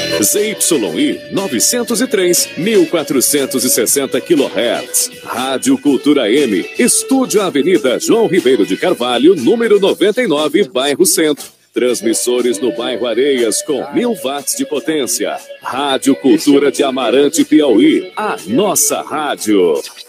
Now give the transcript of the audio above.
ZYI 903, 1460 kHz. Rádio Cultura M. Estúdio Avenida João Ribeiro de Carvalho, número 99, bairro Centro. Transmissores no bairro Areias com 1000 watts de potência. Rádio Cultura de Amarante, Piauí. A nossa rádio.